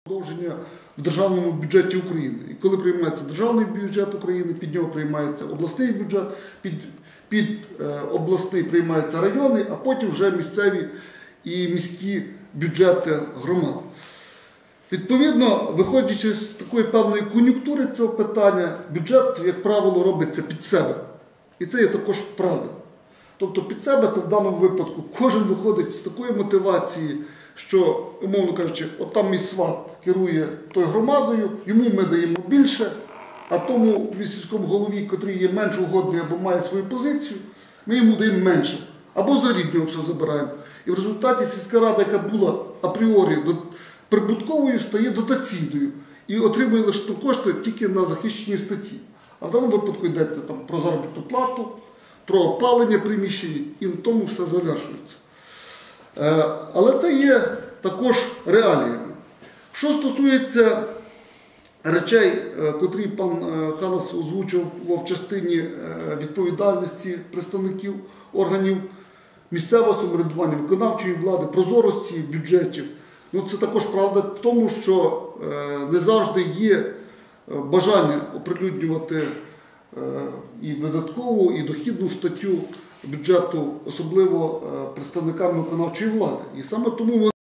Продовження в державному бюджеті України. І коли приймається державний бюджет України, під нього приймається обласний бюджет, під обласний приймається районний, а потім вже місцеві і міські бюджети громад. Відповідно, виходячи з такої певної кон'юнктури цього питання, бюджет, як правило, робиться під себе. І це є також правда. Тобто під себе це в даному випадку кожен виходить з такої мотивації, що, умовно кажучи, от там мій сват керує тою громадою, йому ми даємо більше, а тому міському голові, котрий є менш угодний або має свою позицію, ми йому даємо менше. Або за рік нього все забираємо. І в результаті сільська рада, яка була апріорі прибутковою, стає дотаційною і отримує лише кошти тільки на захищені статті. А в даному випадку йдеться там про заробітну плату, про опалення приміщень, і на тому все завершується. Але це є також реаліями. Що стосується речей, котрі пан Ханас озвучував в частині відповідальності представників органів місцевого самоврядування, виконавчої влади, прозорості бюджетів, це також правда в тому, що не завжди є бажання оприлюднювати і видаткову, і дохідну статтю бюджету, особливо представниками виконавчої влади. І саме тому